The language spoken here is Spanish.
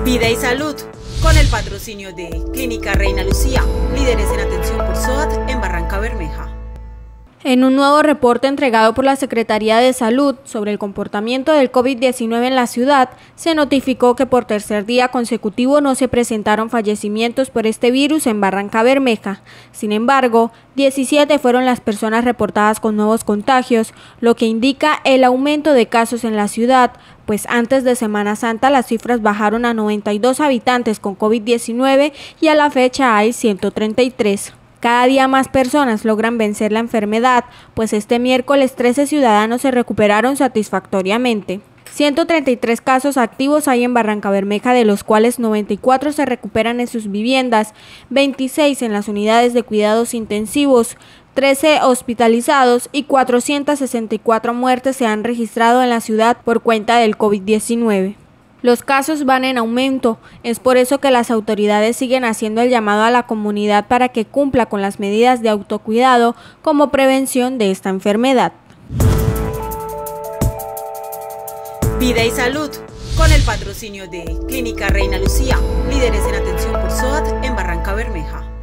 Vida y Salud, con el patrocinio de Clínica Reina Lucía, líderes en atención por SOAT en Barrancabermeja. En un nuevo reporte entregado por la Secretaría de Salud sobre el comportamiento del COVID-19 en la ciudad, se notificó que por tercer día consecutivo no se presentaron fallecimientos por este virus en Barrancabermeja. Sin embargo, 17 fueron las personas reportadas con nuevos contagios, lo que indica el aumento de casos en la ciudad, pues antes de Semana Santa las cifras bajaron a 92 habitantes con COVID-19 y a la fecha hay 133. Cada día más personas logran vencer la enfermedad, pues este miércoles 13 ciudadanos se recuperaron satisfactoriamente. 133 casos activos hay en Barrancabermeja, de los cuales 94 se recuperan en sus viviendas, 26 en las unidades de cuidados intensivos, 13 hospitalizados y 464 muertes se han registrado en la ciudad por cuenta del COVID-19. Los casos van en aumento, es por eso que las autoridades siguen haciendo el llamado a la comunidad para que cumpla con las medidas de autocuidado como prevención de esta enfermedad. Vida y Salud, con el patrocinio de Clínica Reina Lucía, líderes en atención por SOAT en Barrancabermeja.